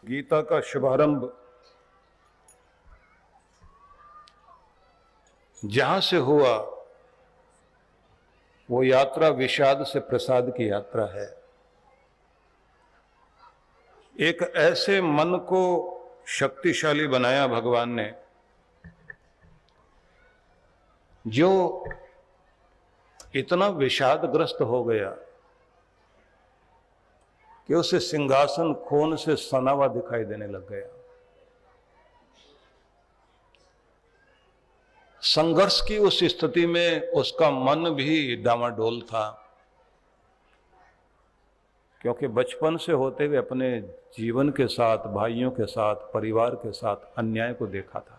गीता का शुभारंभ जहां से हुआ वो यात्रा विषाद से प्रसाद की यात्रा है। एक ऐसे मन को शक्तिशाली बनाया भगवान ने जो इतना विषादग्रस्त हो गया कि उसे सिंहासन खून से सना हुआ दिखाई देने लग गया। संघर्ष की उस स्थिति में उसका मन भी डामाडोल था, क्योंकि बचपन से होते हुए अपने जीवन के साथ, भाइयों के साथ, परिवार के साथ अन्याय को देखा था।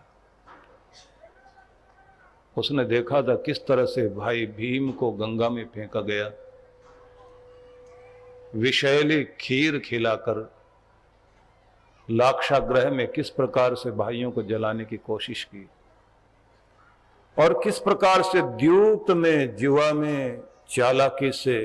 उसने देखा था किस तरह से भाई भीम को गंगा में फेंका गया, विषैली खीर खिलाकर लाक्षागृह में किस प्रकार से भाइयों को जलाने की कोशिश की, और किस प्रकार से द्यूत में, जुआ में, चालाकी से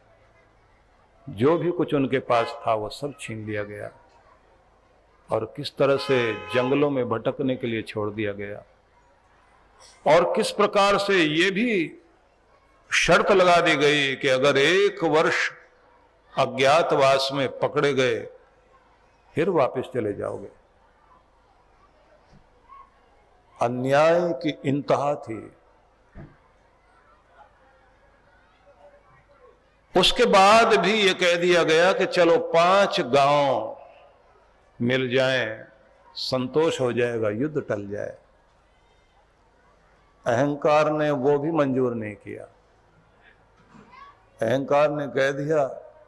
जो भी कुछ उनके पास था वो सब छीन लिया गया, और किस तरह से जंगलों में भटकने के लिए छोड़ दिया गया, और किस प्रकार से ये भी शर्त लगा दी गई कि अगर 1 वर्ष अज्ञातवास में पकड़े गए फिर वापस चले जाओगे। अन्याय की इंतहा थी। उसके बाद भी ये कह दिया गया कि चलो 5 गांव मिल जाएं, संतोष हो जाएगा, युद्ध टल जाए। अहंकार ने वो भी मंजूर नहीं किया। अहंकार ने कह दिया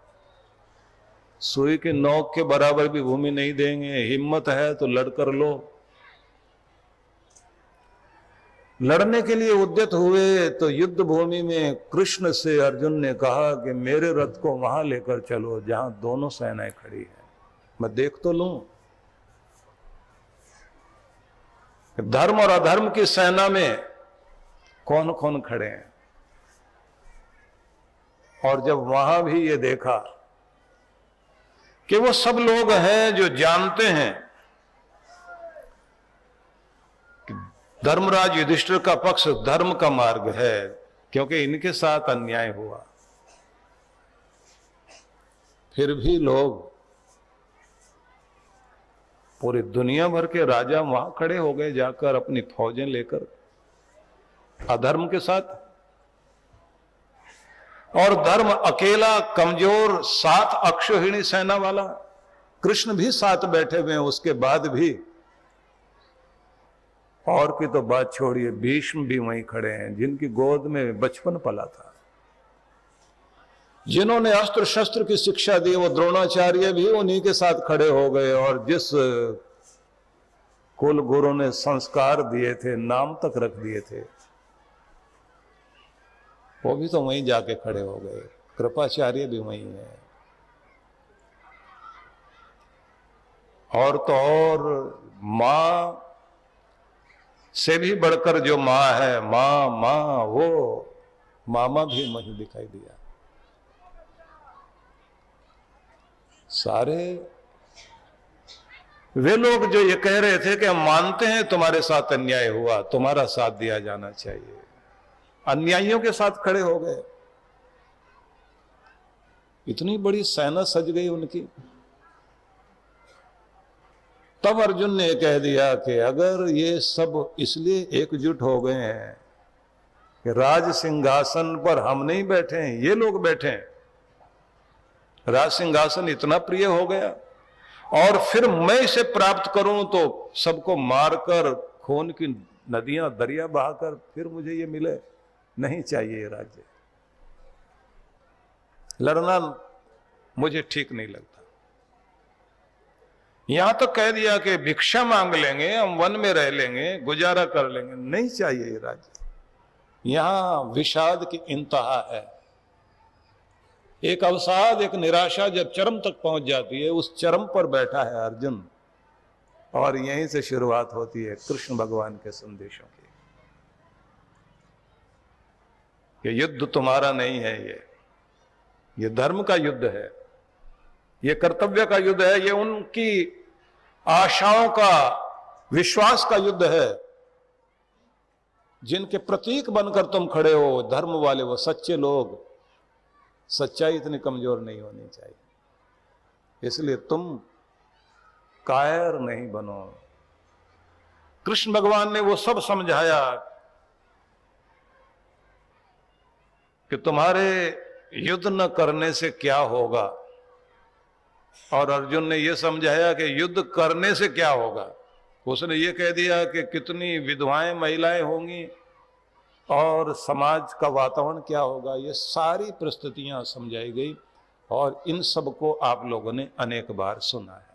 सुई के नोक के बराबर भी भूमि नहीं देंगे, हिम्मत है तो लड़कर लो। लड़ने के लिए उद्यत हुए तो युद्ध भूमि में कृष्ण से अर्जुन ने कहा कि मेरे रथ को वहां लेकर चलो जहां दोनों सेनाएं खड़ी हैं, मैं देख तो लूं। धर्म और अधर्म की सेना में कौन कौन खड़े हैं। और जब वहां भी ये देखा कि वो सब लोग हैं जो जानते हैं कि धर्मराज युधिष्ठिर का पक्ष धर्म का मार्ग है, क्योंकि इनके साथ अन्याय हुआ, फिर भी लोग, पूरी दुनिया भर के राजा वहां खड़े हो गए जाकर अपनी फौजें लेकर अधर्म के साथ, और धर्म अकेला कमजोर 7 अक्षौहिणी सेना वाला, कृष्ण भी साथ बैठे हुए हैं उसके बाद भी। और की तो बात छोड़िए, भीष्म भी वहीं खड़े हैं जिनकी गोद में बचपन पला था, जिन्होंने अस्त्र शस्त्र की शिक्षा दी, वो द्रोणाचार्य भी उन्हीं के साथ खड़े हो गए। और जिस कुल गुरु ने संस्कार दिए थे, नाम तक रख दिए थे, वो भी तो वहीं जाके खड़े हो गए। कृपाचार्य भी वहीं है। और तो और मां से भी बढ़कर जो मां है, मां वो मामा भी मुझे दिखाई दिया। सारे वे लोग जो ये कह रहे थे कि हम मानते हैं तुम्हारे साथ अन्याय हुआ, तुम्हारा साथ दिया जाना चाहिए, अन्यायियों के साथ खड़े हो गए। इतनी बड़ी सेना सज गई उनकी। तब अर्जुन ने कह दिया कि अगर ये सब इसलिए एकजुट हो गए हैं कि राज सिंहासन पर हम नहीं बैठे हैं, ये लोग बैठे हैं, राज सिंहासन इतना प्रिय हो गया, और फिर मैं इसे प्राप्त करूं तो सबको मारकर, खून की नदियां दरिया बहाकर फिर मुझे ये मिले, नहीं चाहिए ये राज्य। लड़ना मुझे ठीक नहीं लगता। यहां तक कह दिया कि भिक्षा मांग लेंगे, हम वन में रह लेंगे, गुजारा कर लेंगे, नहीं चाहिए ये राज्य। यहां विषाद की इंतहा है। एक अवसाद, एक निराशा जब चरम तक पहुंच जाती है, उस चरम पर बैठा है अर्जुन। और यहीं से शुरुआत होती है कृष्ण भगवान के संदेशों की। ये युद्ध तुम्हारा नहीं है, ये धर्म का युद्ध है, ये कर्तव्य का युद्ध है, ये उनकी आशाओं का, विश्वास का युद्ध है। जिनके प्रतीक बनकर तुम खड़े हो, धर्म वाले, वो सच्चे लोग, सच्चाई इतनी कमजोर नहीं होनी चाहिए। इसलिए तुम कायर नहीं बनो। कृष्ण भगवान ने वो सब समझाया कि तुम्हारे युद्ध न करने से क्या होगा, और अर्जुन ने यह समझाया कि युद्ध करने से क्या होगा। उसने ये कह दिया कि कितनी विधवाएं महिलाएं होंगी और समाज का वातावरण क्या होगा। ये सारी परिस्थितियां समझाई गई और इन सब को आप लोगों ने अनेक बार सुना है।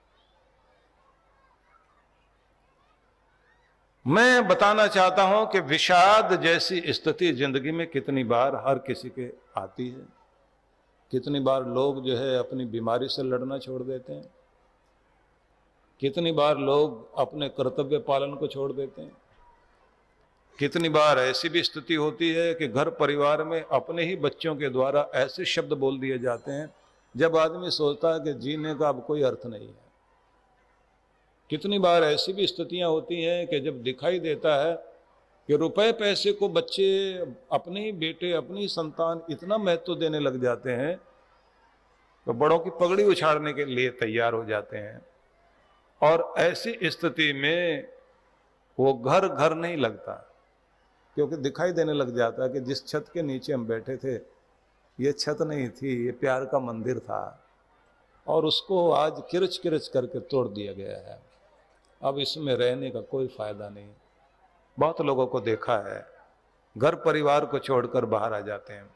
मैं बताना चाहता हूं कि विषाद जैसी स्थिति जिंदगी में कितनी बार हर किसी के आती है। कितनी बार लोग जो है अपनी बीमारी से लड़ना छोड़ देते हैं। कितनी बार लोग अपने कर्तव्य पालन को छोड़ देते हैं। कितनी बार ऐसी भी स्थिति होती है कि घर परिवार में अपने ही बच्चों के द्वारा ऐसे शब्द बोल दिए जाते हैं जब आदमी सोचता है कि जीने का अब कोई अर्थ नहीं है। कितनी बार ऐसी भी स्थितियां होती हैं कि जब दिखाई देता है कि रुपए पैसे को बच्चे, अपने ही बेटे, अपनी संतान इतना महत्व देने लग जाते हैं तो बड़ों की पगड़ी उछाड़ने के लिए तैयार हो जाते हैं। और ऐसी स्थिति में वो घर घर नहीं लगता, क्योंकि दिखाई देने लग जाता है कि जिस छत के नीचे हम बैठे थे ये छत नहीं थी, ये प्यार का मंदिर था, और उसको आज किरच किरच करके तोड़ दिया गया है। अब इसमें रहने का कोई फायदा नहीं। बहुत लोगों को देखा है, घर परिवार को छोड़कर बाहर आ जाते हैं।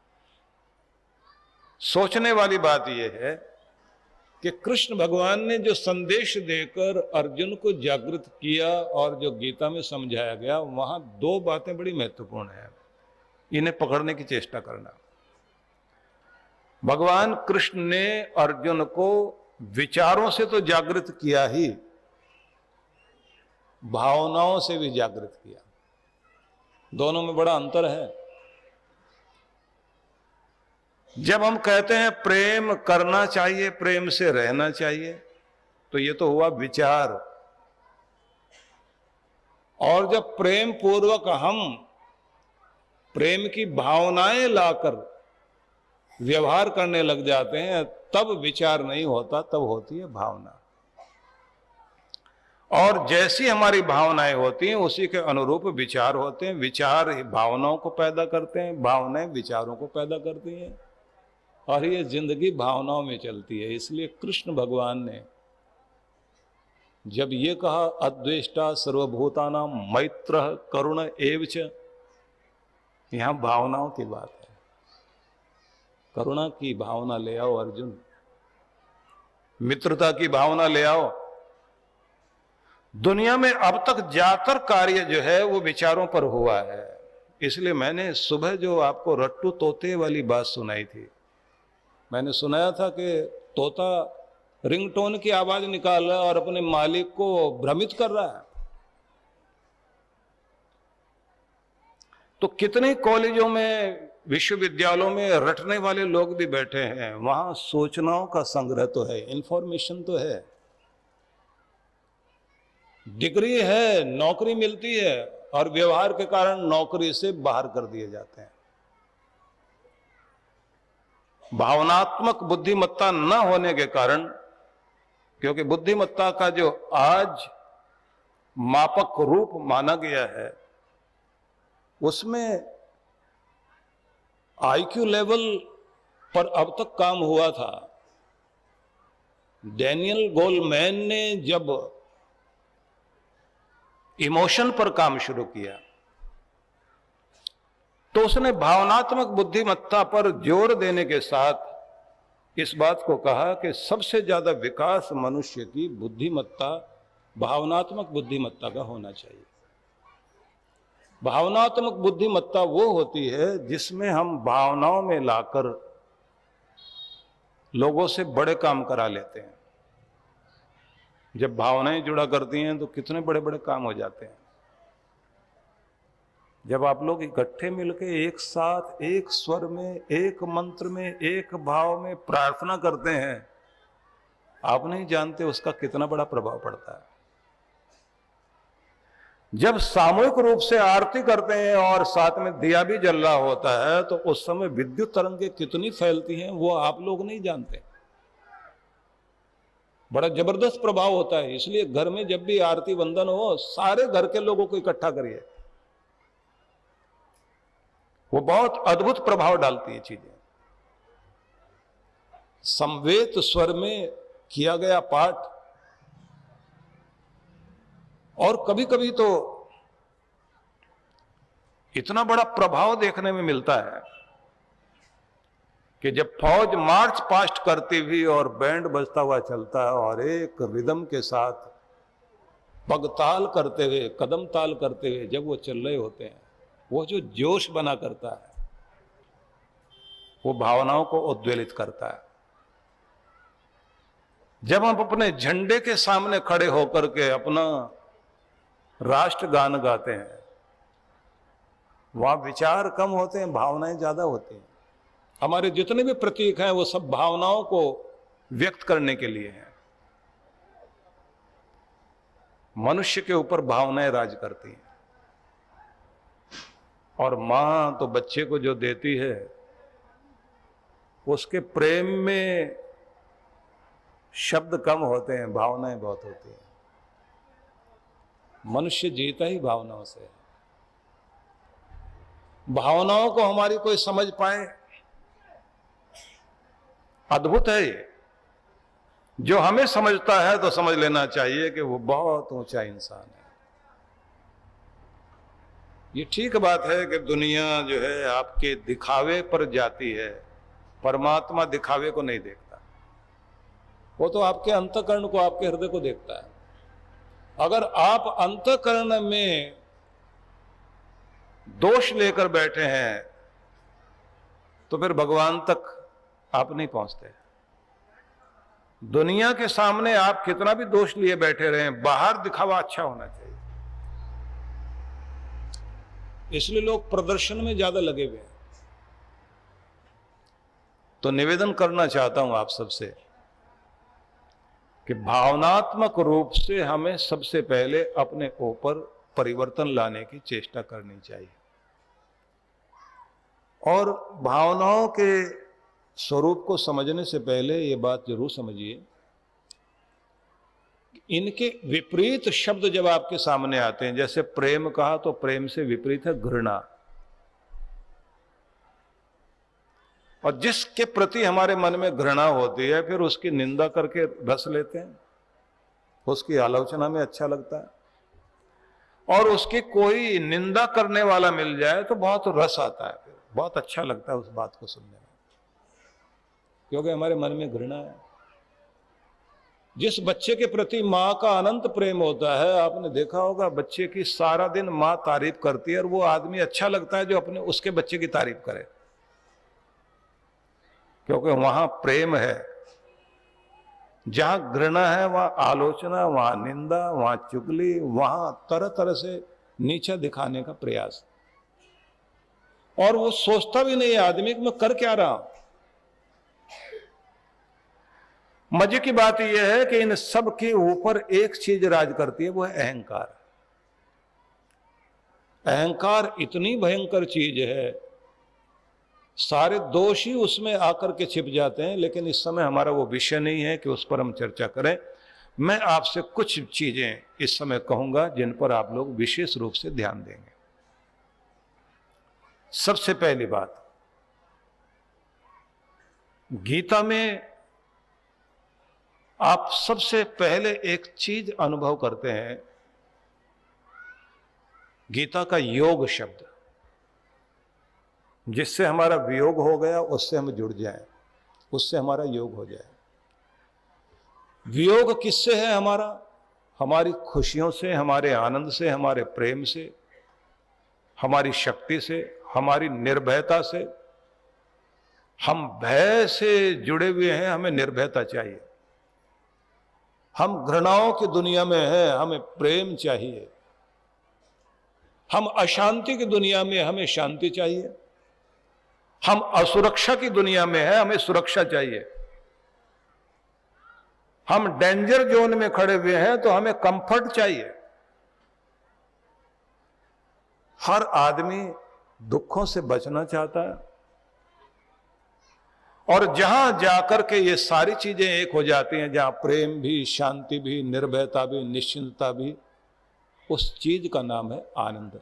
सोचने वाली बात यह है कि कृष्ण भगवान ने जो संदेश देकर अर्जुन को जागृत किया और जो गीता में समझाया गया, वहां दो बातें बड़ी महत्वपूर्ण हैं। इन्हें पकड़ने की चेष्टा करना। भगवान कृष्ण ने अर्जुन को विचारों से तो जागृत किया ही, भावनाओं से भी जागृत किया। दोनों में बड़ा अंतर है। जब हम कहते हैं प्रेम करना चाहिए, प्रेम से रहना चाहिए, तो ये तो हुआ विचार। और जब प्रेम पूर्वक हम प्रेम की भावनाएं लाकर व्यवहार करने लग जाते हैं, तब विचार नहीं होता, तब होती है भावना। और जैसी हमारी भावनाएं होती हैं उसी के अनुरूप विचार होते हैं। विचार भावनाओं को पैदा करते हैं, भावनाएं विचारों को पैदा करती हैं, और ये जिंदगी भावनाओं में चलती है। इसलिए कृष्ण भगवान ने जब ये कहा अद्वेष्टा सर्वभूतानां मैत्रः करुण एवच, यहां भावनाओं की बात है। करुणा की भावना ले आओ अर्जुन, मित्रता की भावना ले आओ। दुनिया में अब तक ज्यादातर कार्य जो है वो विचारों पर हुआ है। इसलिए मैंने सुबह जो आपको रट्टू तोते वाली बात सुनाई थी, मैंने सुनाया था कि तोता रिंगटोन की आवाज निकाल रहा है और अपने मालिक को भ्रमित कर रहा है। तो कितने कॉलेजों में, विश्वविद्यालयों में रटने वाले लोग भी बैठे हैं। वहां सूचनाओं का संग्रह तो है, इंफॉर्मेशन तो है, डिग्री है, नौकरी मिलती है, और व्यवहार के कारण नौकरी से बाहर कर दिए जाते हैं। भावनात्मक बुद्धिमत्ता न होने के कारण, क्योंकि बुद्धिमत्ता का जो आज मापक रूप माना गया है उसमें आईक्यू लेवल पर अब तक काम हुआ था। डैनियल गोलमैन ने जब इमोशन पर काम शुरू किया तो उसने भावनात्मक बुद्धिमत्ता पर जोर देने के साथ इस बात को कहा कि सबसे ज्यादा विकास मनुष्य की बुद्धिमत्ता भावनात्मक बुद्धिमत्ता का होना चाहिए। भावनात्मक बुद्धिमत्ता वो होती है जिसमें हम भावनाओं में लाकर लोगों से बड़े काम करा लेते हैं। जब भावनाएं जुड़ा करती हैं तो कितने बड़े बड़े काम हो जाते हैं। जब आप लोग इकट्ठे मिलकर एक साथ, एक स्वर में, एक मंत्र में, एक भाव में प्रार्थना करते हैं, आप नहीं जानते उसका कितना बड़ा प्रभाव पड़ता है। जब सामूहिक रूप से आरती करते हैं और साथ में दिया भी जल रहा होता है तो उस समय विद्युत तरंगें कितनी फैलती हैं वो आप लोग नहीं जानते। बड़ा जबरदस्त प्रभाव होता है। इसलिए घर में जब भी आरती वंदन हो सारे घर के लोगों को इकट्ठा करिए, वो बहुत अद्भुत प्रभाव डालती है चीजें। समवेत स्वर में किया गया पाठ, और कभी कभी तो इतना बड़ा प्रभाव देखने में मिलता है कि जब फौज मार्च पास्ट करती हुई और बैंड बजता हुआ चलता है और एक रिदम के साथ पगताल करते हुए, कदम ताल करते हुए जब वो चल रहे होते हैं, वो जो जोश बना करता है वो भावनाओं को उद्वेलित करता है। जब हम अपने झंडे के सामने खड़े होकर के अपना राष्ट्रगान गाते हैं, वहां विचार कम होते हैं, भावनाएं ज्यादा होती हैं। हमारे जितने भी प्रतीक हैं वो सब भावनाओं को व्यक्त करने के लिए हैं। मनुष्य के ऊपर भावनाएं राज करती हैं, और मां तो बच्चे को जो देती है उसके प्रेम में शब्द कम होते हैं, भावनाएं बहुत होती हैं। मनुष्य जीता ही भावनाओं से है। भावनाओं को हमारी कोई समझ पाए, अद्भुत है ये। जो हमें समझता है तो समझ लेना चाहिए कि वो बहुत ऊंचा इंसान है। ये ठीक बात है कि दुनिया जो है आपके दिखावे पर जाती है, परमात्मा दिखावे को नहीं देखता। वो तो आपके अंतःकरण को, आपके हृदय को देखता है। अगर आप अंतःकरण में दोष लेकर बैठे हैं तो फिर भगवान तक आप नहीं पहुंचते। दुनिया के सामने आप कितना भी दोष लिए बैठे रहें, बाहर दिखावा अच्छा होना चाहिए। इसलिए लोग प्रदर्शन में ज्यादा लगे हुए हैं। तो निवेदन करना चाहता हूं आप सबसे कि भावनात्मक रूप से हमें सबसे पहले अपने ऊपर परिवर्तन लाने की चेष्टा करनी चाहिए। और भावनाओं के स्वरूप को समझने से पहले ये बात जरूर समझिए, इनके विपरीत शब्द जब आपके सामने आते हैं, जैसे प्रेम कहा तो प्रेम से विपरीत है घृणा। और जिसके प्रति हमारे मन में घृणा होती है फिर उसकी निंदा करके रस लेते हैं, उसकी आलोचना में अच्छा लगता है। और उसकी कोई निंदा करने वाला मिल जाए तो बहुत रस आता है, फिर बहुत अच्छा लगता है उस बात को सुनने में, क्योंकि हमारे मन में घृणा है। जिस बच्चे के प्रति माँ का अनंत प्रेम होता है, आपने देखा होगा बच्चे की सारा दिन माँ तारीफ करती है, और वो आदमी अच्छा लगता है जो अपने उसके बच्चे की तारीफ करे, क्योंकि वहां प्रेम है। जहां घृणा है वहां आलोचना, वहां निंदा, वहां चुगली, वहां तरह तरह से नीचा दिखाने का प्रयास। और वो सोचता भी नहीं आदमी कि मैं कर क्या रहा हूं। मजे की बात यह है कि इन सब के ऊपर एक चीज राज करती है, वो है अहंकार। अहंकार इतनी भयंकर चीज है, सारे दोष ही उसमें आकर के छिप जाते हैं। लेकिन इस समय हमारा वो विषय नहीं है कि उस पर हम चर्चा करें। मैं आपसे कुछ चीजें इस समय कहूंगा जिन पर आप लोग विशेष रूप से ध्यान देंगे। सबसे पहली बात, गीता में आप सबसे पहले एक चीज अनुभव करते हैं, गीता का योग शब्द। जिससे हमारा वियोग हो गया उससे हम जुड़ जाएं, उससे हमारा योग हो जाए। वियोग किससे है हमारा? हमारी खुशियों से, हमारे आनंद से, हमारे प्रेम से, हमारी शक्ति से, हमारी निर्भयता से। हम भय से जुड़े हुए हैं, हमें निर्भयता चाहिए। हम घृणाओं की दुनिया में हैं, हमें प्रेम चाहिए। हम अशांति की दुनिया में, हमें शांति चाहिए। हम असुरक्षा की दुनिया में हैं, हमें सुरक्षा चाहिए। हम डेंजर जोन में खड़े हुए हैं तो हमें कंफर्ट चाहिए। हर आदमी दुखों से बचना चाहता है, और जहां जाकर के ये सारी चीजें एक हो जाती हैं, जहां प्रेम भी, शांति भी, निर्भयता भी, निश्चिंतता भी, उस चीज का नाम है आनंद।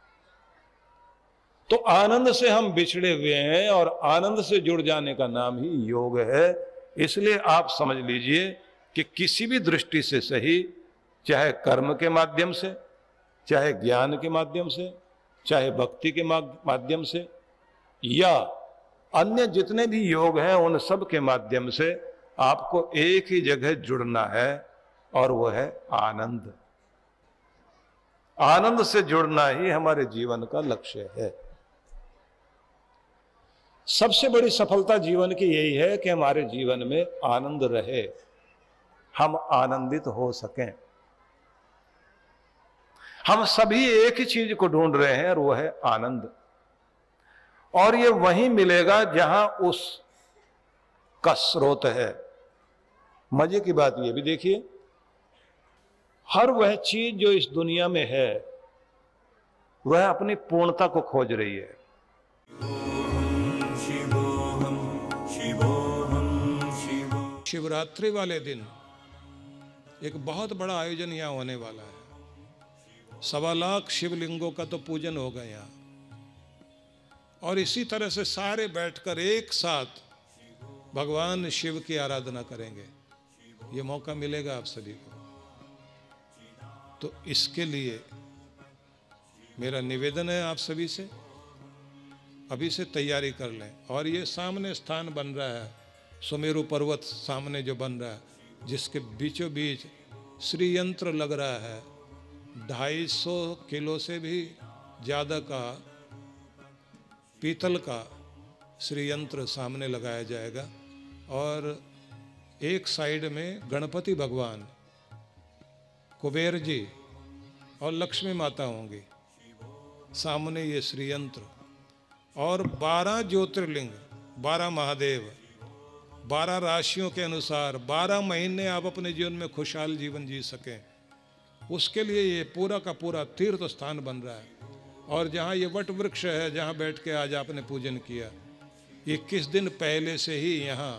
तो आनंद से हम बिछड़े हुए हैं और आनंद से जुड़ जाने का नाम ही योग है। इसलिए आप समझ लीजिए कि किसी भी दृष्टि से सही, चाहे कर्म के माध्यम से, चाहे ज्ञान के माध्यम से, चाहे भक्ति के माध्यम से, या अन्य जितने भी योग हैं, उन सब के माध्यम से आपको एक ही जगह जुड़ना है, और वह है आनंद। आनंद से जुड़ना ही हमारे जीवन का लक्ष्य है। सबसे बड़ी सफलता जीवन की यही है कि हमारे जीवन में आनंद रहे, हम आनंदित हो सकें। हम सभी एक ही चीज को ढूंढ रहे हैं, और वह है आनंद। और ये वहीं मिलेगा जहां उस का स्रोत है। मजे की बात ये भी देखिए, हर वह चीज जो इस दुनिया में है, वह अपनी पूर्णता को खोज रही है। शिवरात्रि वाले दिन एक बहुत बड़ा आयोजन यहाँ होने वाला है। 1.25 लाख शिवलिंगों का तो पूजन होगा यहाँ, और इसी तरह से सारे बैठकर एक साथ भगवान शिव की आराधना करेंगे। ये मौका मिलेगा आप सभी को। तो इसके लिए मेरा निवेदन है आप सभी से, अभी से तैयारी कर लें। और ये सामने स्थान बन रहा है, सुमेरु पर्वत सामने जो बन रहा है, जिसके बीचों बीच श्री यंत्र लग रहा है। 250 किलो से भी ज़्यादा का पीतल का श्री यंत्र सामने लगाया जाएगा, और एक साइड में गणपति भगवान, कुबेर जी और लक्ष्मी माता होंगी। सामने ये श्री यंत्र, और 12 ज्योतिर्लिंग, 12 महादेव, 12 राशियों के अनुसार 12 महीने आप अपने जीवन में खुशहाल जीवन जी सकें, उसके लिए ये पूरा का पूरा तीर्थ स्थान बन रहा है। और जहाँ ये वट वृक्ष है, जहाँ बैठ के आज आपने पूजन किया, 21 दिन पहले से ही यहाँ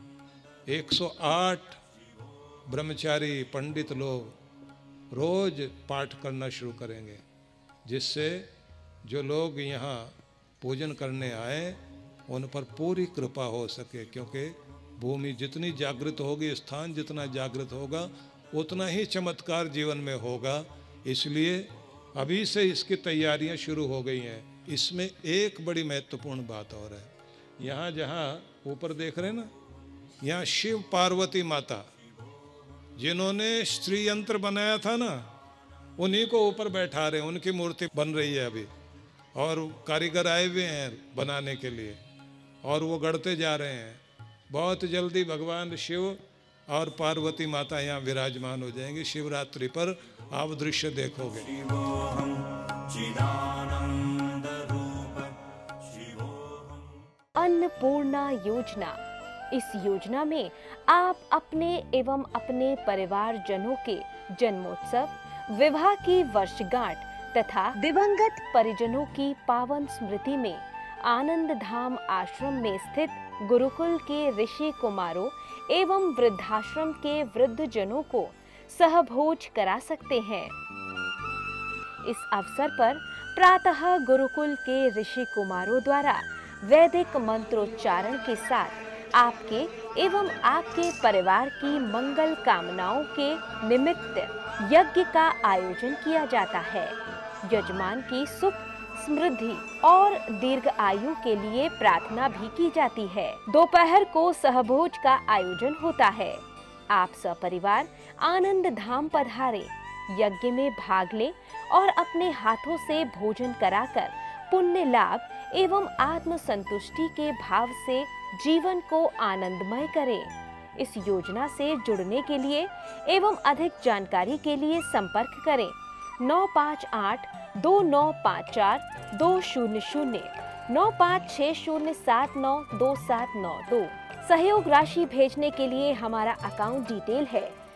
108 ब्रह्मचारी पंडित लोग रोज पाठ करना शुरू करेंगे, जिससे जो लोग यहाँ पूजन करने आए उन पर पूरी कृपा हो सके। क्योंकि भूमि जितनी जागृत होगी, स्थान जितना जागृत होगा, उतना ही चमत्कार जीवन में होगा। इसलिए अभी से इसकी तैयारियां शुरू हो गई हैं। इसमें एक बड़ी महत्वपूर्ण बात और है, यहाँ जहाँ ऊपर देख रहे हैं ना, यहाँ शिव पार्वती माता जिन्होंने श्री यंत्र बनाया था ना, उन्हीं को ऊपर बैठा रहे हैं। उनकी मूर्ति बन रही है अभी, और कारीगर आए हुए हैं बनाने के लिए, और वो गढ़ते जा रहे हैं। बहुत जल्दी भगवान शिव और पार्वती माता यहाँ विराजमान हो जाएंगे। शिवरात्रि पर आप दृश्य देखोगे। अन्नपूर्णा योजना, इस योजना में आप अपने एवं अपने परिवारजनों के जन्मोत्सव, विवाह की वर्षगांठ तथा दिवंगत परिजनों की पावन स्मृति में आनंद धाम आश्रम में स्थित गुरुकुल के ऋषि कुमारों एवं वृद्धाश्रम के वृद्ध जनों को सहभोज करा सकते हैं। इस अवसर पर प्रातः गुरुकुल के ऋषि कुमारों द्वारा वैदिक मंत्रोच्चारण के साथ आपके एवं आपके परिवार की मंगल कामनाओं के निमित्त यज्ञ का आयोजन किया जाता है। यजमान की सुख, समृद्धि और दीर्घ आयु के लिए प्रार्थना भी की जाती है। दोपहर को सहभोज का आयोजन होता है। आप सपरिवार आनंद धाम पधारे, यज्ञ में भाग लें और अपने हाथों से भोजन कराकर पुण्य लाभ एवं आत्म संतुष्टि के भाव से जीवन को आनंदमय करें। इस योजना से जुड़ने के लिए एवं अधिक जानकारी के लिए संपर्क करें 958-2954-200, 956079272, सहयोग राशि भेजने के लिए हमारा अकाउंट डिटेल है